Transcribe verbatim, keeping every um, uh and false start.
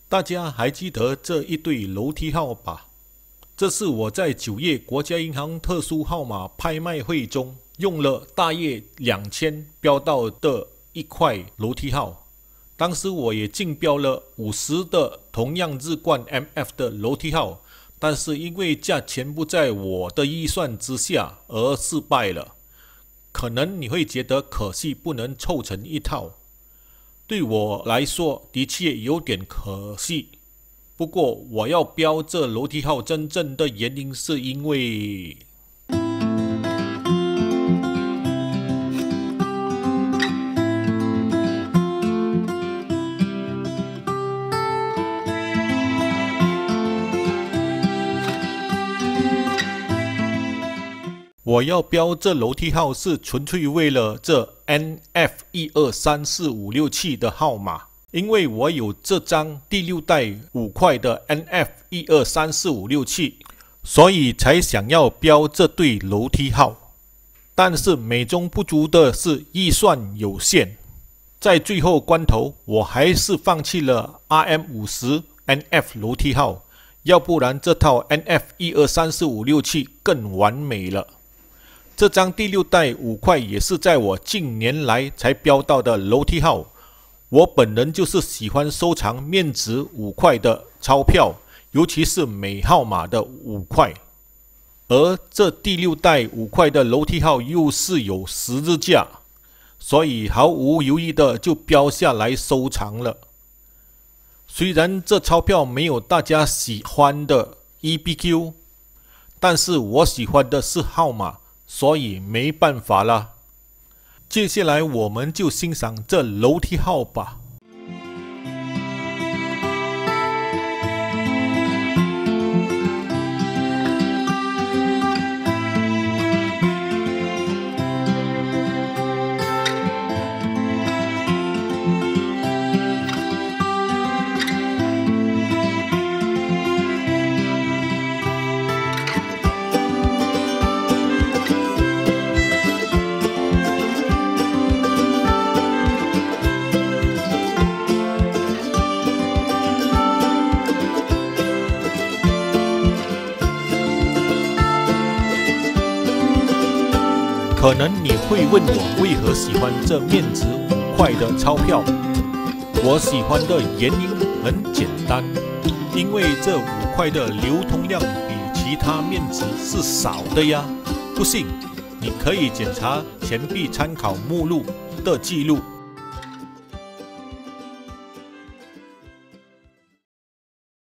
大家还记得这一对楼梯号吧？这是我在九月国家银行特殊号码拍卖会中用了大约两千标到的一块楼梯号。当时我也竞标了五十的同样日冠 M F 的楼梯号，但是因为价钱不在我的预算之下而失败了。可能你会觉得可惜不能凑成一套，对我来说的确有点可惜。不过我要标这楼梯号真正的原因是因为我要标这楼梯号是纯粹为了这 N F 一二三四五六七的号码，因为我有这张第六代五块的 N F 一二三四五六七，所以才想要标这对楼梯号。但是美中不足的是预算有限，在最后关头我还是放弃了 R M 五十 N F 楼梯号，要不然这套 N F 一二三四五六七更完美了。这张第六代五块也是在我近年来才标到的楼梯号。我本人就是喜欢收藏面值五块的钞票，尤其是美号码的五块。而这第六代五块的楼梯号又是有十字架，所以毫无犹豫的就标下来收藏了。虽然这钞票没有大家喜欢的 E B Q， 但是我喜欢的是号码。所以没办法啦，接下来我们就欣赏这楼梯号吧。可能你会问我为何喜欢这面值五块的钞票？我喜欢的原因很简单，因为这五块的流通量比其他面值是少的呀。不信，你可以检查钱币参考目录的记录。